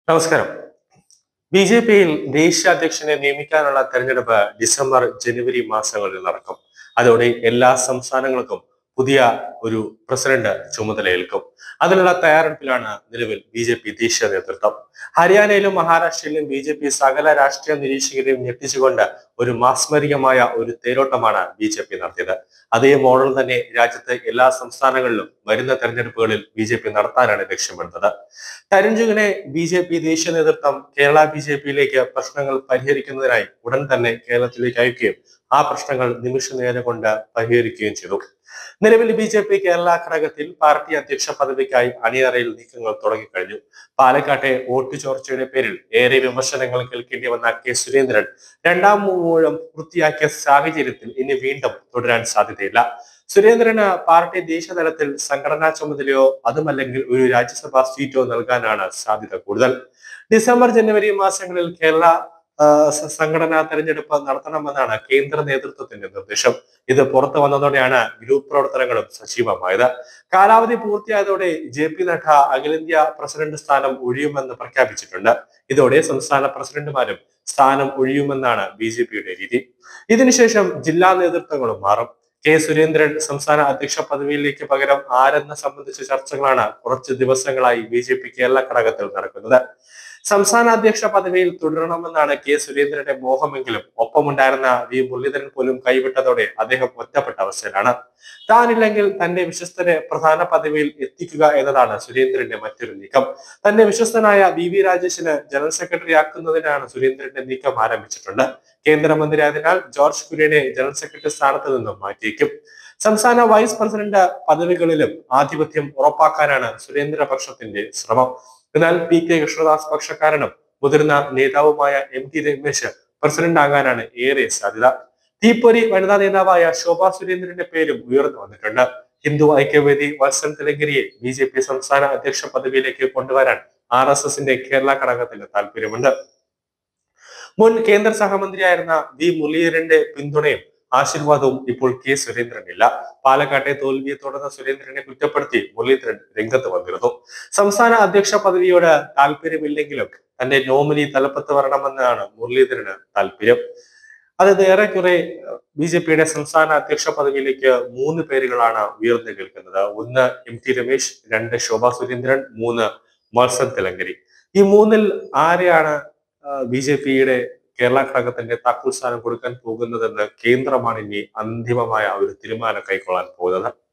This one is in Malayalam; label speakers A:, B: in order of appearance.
A: നമസ്കാരം. ബി.ജെ.പിയിൽ ദേശീയ അധ്യക്ഷനെ നിയമിക്കാനുള്ള തെരഞ്ഞെടുപ്പ് ഡിസംബർ, ജനുവരി മാസങ്ങളിൽ നടക്കും. അതോടെ എല്ലാ സംസ്ഥാനങ്ങൾക്കും പുതിയ ഒരു പ്രസിഡന്റ് ചുമതലയേൽക്കും. അതിനുള്ള തയ്യാറെടുപ്പിലാണ് നിലവിൽ ബി.ജെ.പി ദേശീയ നേതൃത്വം. ഹരിയാനയിലും മഹാരാഷ്ട്രയിലും ബി.ജെ.പി സകല രാഷ്ട്രീയ നിരീക്ഷകരെയും ഞെട്ടിച്ചുകൊണ്ട് ഒരു മാസ്മരികമായ ഒരു തേരോട്ടമാണ് ബി.ജെ.പി നടത്തിയത്. അതേ മോഡൽ തന്നെ രാജ്യത്തെ എല്ലാ സംസ്ഥാനങ്ങളിലും വരുന്ന തെരഞ്ഞെടുപ്പുകളിൽ ബി.ജെ.പി നടത്താനാണ് ലക്ഷ്യമിടുന്നത്. തരഞ്ജുവിനെ ബി.ജെ.പി ദേശീയ നേതൃത്വം കേരള ബി.ജെ.പിയിലേക്ക് പ്രശ്നങ്ങൾ പരിഹരിക്കുന്നതിനായി ഉടൻ തന്നെ കേരളത്തിലേക്ക് അയക്കുകയും ആ പ്രശ്നങ്ങൾ നിമിഷ നേരം കൊണ്ട് പരിഹരിക്കുകയും ചെയ്തു. നിലവിൽ ബി.ജെ.പി കേരള ഘടകത്തിൽ പാർട്ടി അധ്യക്ഷ പദവിക്കായി അണിയറയിൽ നീക്കങ്ങൾ തുടങ്ങിക്കഴിഞ്ഞു. പാലക്കാട്ടെ വോട്ട് ചോർച്ചയുടെ പേരിൽ ഏറെ വിമർശനങ്ങൾ കേൾക്കേണ്ടി വന്ന കെ സുരേന്ദ്രൻ രണ്ടാം ഊഴം പൂർത്തിയാക്കിയ സാഹചര്യത്തിൽ ഇനി വീണ്ടും തുടരാൻ സാധ്യതയില്ല. സുരേന്ദ്രന് പാർട്ടി ദേശീയ തലത്തിൽ സംഘടനാ ചുമതലയോ അതുമല്ലെങ്കിൽ ഒരു രാജ്യസഭാ സീറ്റോ നൽകാനാണ് സാധ്യത കൂടുതൽ. ഡിസംബർ, ജനുവരി മാസങ്ങളിൽ കേരള സംഘടനാ തെരഞ്ഞെടുപ്പ് നടത്തണമെന്നാണ് കേന്ദ്ര നേതൃത്വത്തിന്റെ നിർദ്ദേശം. ഇത് പുറത്തു വന്നതോടെയാണ് ഗ്രൂപ്പ് പ്രവർത്തനങ്ങളും സജീവമായത്. കാലാവധി പൂർത്തിയായതോടെ ജെ.പി നഡ്ഡ അഖിലേന്ത്യാ പ്രസിഡന്റ് സ്ഥാനം ഒഴിയുമെന്ന് പ്രഖ്യാപിച്ചിട്ടുണ്ട്. ഇതോടെ സംസ്ഥാന പ്രസിഡന്റുമാരും സ്ഥാനം ഒഴിയുമെന്നാണ് ബി.ജെ.പിയുടെ രീതി. ഇതിനുശേഷം ജില്ലാ നേതൃത്വങ്ങളും മാറും. കെ സുരേന്ദ്രൻ സംസ്ഥാന അധ്യക്ഷ പദവിയിലേക്ക് പകരം ആരെന്ന സംബന്ധിച്ച ചർച്ചകളാണ് കുറച്ച് ദിവസങ്ങളായി ബി.ജെ.പി കേരള ഘടകത്തിൽ നടക്കുന്നത്. സംസ്ഥാന അധ്യക്ഷ പദവിയിൽ തുടരണമെന്നാണ് കെ സുരേന്ദ്രന്റെ മോഹമെങ്കിലും ഒപ്പമുണ്ടായിരുന്ന വി മുരളീധരൻ പോലും കൈവിട്ടതോടെ അദ്ദേഹം ഒറ്റപ്പെട്ട അവസ്ഥയിലാണ്. താനില്ലെങ്കിൽ തന്റെ വിശ്വസ്തരെ പ്രധാന പദവിയിൽ എത്തിക്കുക എന്നതാണ് സുരേന്ദ്രന്റെ മറ്റൊരു നീക്കം. തന്റെ വിശ്വസ്തനായ വി രാജേഷിന് ജനറൽ സെക്രട്ടറി ആക്കുന്നതിനാണ് സുരേന്ദ്രന്റെ നീക്കം ആരംഭിച്ചിട്ടുണ്ട്. കേന്ദ്രമന്ത്രിയായതിനാൽ ജോർജ് കുര്യനെ ജനറൽ സെക്രട്ടറി സ്ഥാനത്ത് നിന്നും മാറ്റിയേക്കും. സംസ്ഥാന വൈസ് പ്രസിഡന്റ് പദവികളിലും ആധിപത്യം ഉറപ്പാക്കാനാണ് സുരേന്ദ്ര പക്ഷത്തിന്റെ ശ്രമം. എന്നാൽ പി.കെ. കൃഷ്ണദാസ് പക്ഷക്കാരനും മുതിർന്ന നേതാവുമായ എം.ടി. രമേശ് പ്രസിഡന്റ് ആകാനാണ് ഏറെ സാധ്യത. തീപ്പൊരി വനിതാ നേതാവായ ശോഭാ സുരേന്ദ്രന്റെ പേരും ഉയർന്നു വന്നിട്ടുണ്ട്. ഹിന്ദു ഐക്യവേദി വത്സൻ തിലങ്കരിയെ ബി.ജെ.പി സംസ്ഥാന അധ്യക്ഷ പദവിയിലേക്ക് കൊണ്ടുവരാൻ ആർ.എസ്.എസിന്റെ കേരള ഘടകത്തിന് താല്പര്യമുണ്ട്. മുൻ കേന്ദ്ര സഹമന്ത്രിയായിരുന്ന വി മുരളീധരന്റെ പിന്തുണയും ആശീർവാദവും ഇപ്പോൾ കെ സുരേന്ദ്രനില്ല. പാലക്കാട്ടെ തോൽവിയെ തുടർന്ന് സുരേന്ദ്രനെ കുറ്റപ്പെടുത്തി മുരളീധരൻ രംഗത്ത് വന്നിരുന്നു. സംസ്ഥാന അധ്യക്ഷ പദവിയോട് താല്പര്യമില്ലെങ്കിലും തന്റെ നോമിനി തലപ്പത്ത് വരണമെന്നാണ് മുരളീധരന് താല്പര്യം. അതായത് ഏറെക്കുറെ ബി.ജെ.പിയുടെ സംസ്ഥാന അധ്യക്ഷ പദവിയിലേക്ക് 3 പേരുകളാണ് ഉയർന്നു കേൾക്കുന്നത്. 1 എം.ടി. രമേശ്, 2 ശോഭാ സുരേന്ദ്രൻ, 3 വത്സൻ തിലങ്കരി. ഈ 3-ൽ ആരെയാണ് ബി.ജെ.പിയുടെ കേരള ഘടകത്തിന്റെ താക്കോൽ സ്ഥാനം കൊടുക്കാൻ പോകുന്നതെന്ന് കേന്ദ്രമാണ് ഇനി അന്തിമമായ ഒരു തീരുമാനം കൈക്കൊള്ളാൻ പോകുന്നത്.